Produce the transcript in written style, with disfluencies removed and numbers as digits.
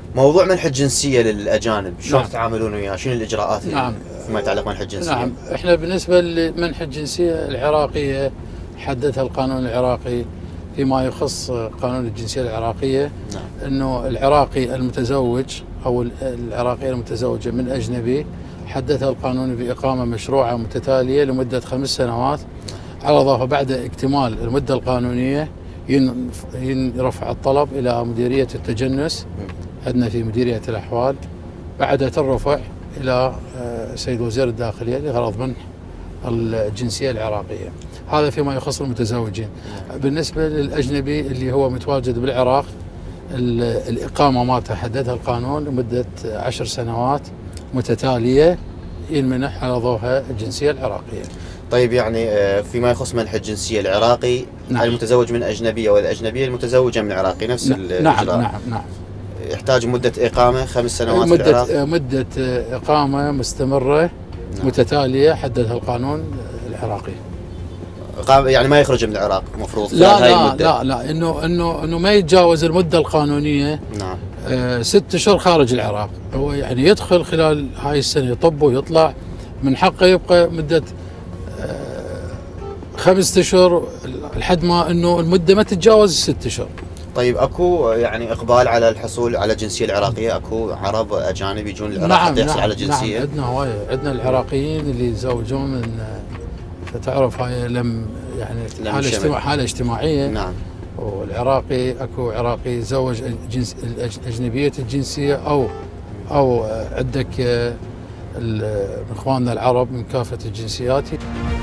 موضوع منح الجنسية للأجانب شلون نعم. تتعاملون وياه؟ شنو الإجراءات نعم. فيما يتعلق بمنح الجنسية؟ نعم، احنا بالنسبة لمنح الجنسية العراقية حددها القانون العراقي فيما يخص قانون الجنسية العراقية. نعم. انه العراقي المتزوج او العراقية المتزوجة من اجنبي حددها القانون بإقامة مشروعة متتالية لمدة 5 سنوات، على إضافة بعد اكتمال المدة القانونية يرفع الطلب إلى مديرية التجنس عندنا في مديرية الأحوال، بعد الرفع إلى سيد وزير الداخلية لغرض منح الجنسية العراقية. هذا فيما يخص المتزوجين. بالنسبة للأجنبي اللي هو متواجد بالعراق، الإقامة ما تحددها القانون لمدة 10 سنوات متتالية ينمنح على ضوءها الجنسية العراقية. طيب يعني فيما يخص منح الجنسية العراقي، نعم. المتزوج من أجنبية والأجنبية المتزوجة من عراقي نفس الإجراء. نعم. يحتاج مدة إقامة 5 سنوات في العراق. مدة إقامة مستمرة. نعم. متتالية حددها القانون العراقي. يعني ما يخرج من العراق مفروض. لا انه ما يتجاوز المدة القانونية. نعم. 6 أشهر خارج العراق، هو يعني يدخل خلال هاي السنة يطب ويطلع، من حقه يبقى مدة 5 أشهر لحد ما انه المدة ما تتجاوز 6 أشهر. طيب اكو يعني اقبال على الحصول على الجنسية العراقية؟ اكو عرب اجانب يجون العراق حتى يحصل على الجنسية؟ نعم، عندنا هواية، عندنا العراقيين اللي يتزوجون من، تعرف هاي حالة اجتماعية. نعم. والعراقي اكو عراقي يتزوج اجنبية الجنسية او عندك من اخواننا العرب من كافة الجنسيات.